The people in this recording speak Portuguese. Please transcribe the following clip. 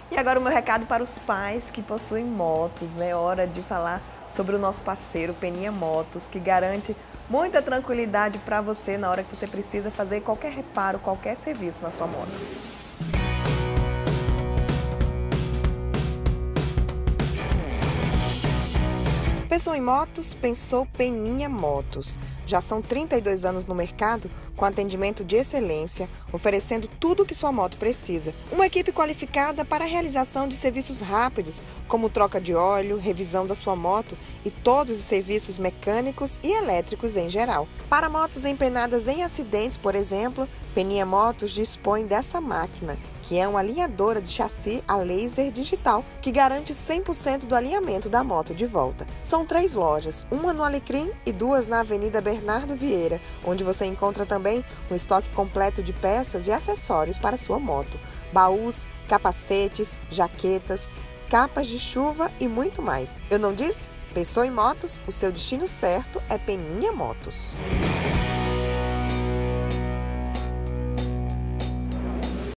E agora o meu recado para os pais que possuem motos, né? Hora de falar sobre o nosso parceiro Peninha Motos, que garante muita tranquilidade para você na hora que você precisa fazer qualquer reparo, qualquer serviço na sua moto. Pensou em motos? Pensou Peninha Motos. Já são 32 anos no mercado, com atendimento de excelência, oferecendo tudo o que sua moto precisa. Uma equipe qualificada para a realização de serviços rápidos, como troca de óleo, revisão da sua moto e todos os serviços mecânicos e elétricos em geral. Para motos empenadas em acidentes, por exemplo, Peninha Motos dispõe dessa máquina, que é uma alinhadora de chassi a laser digital, que garante 100% do alinhamento da moto de volta. São 3 lojas, uma no Alecrim e 2 na Avenida Bernardo Vieira, onde você encontra também um estoque completo de peças e acessórios para sua moto, baús, capacetes, jaquetas, capas de chuva e muito mais. Eu não disse? Pensou em motos? O seu destino certo é Peninha Motos.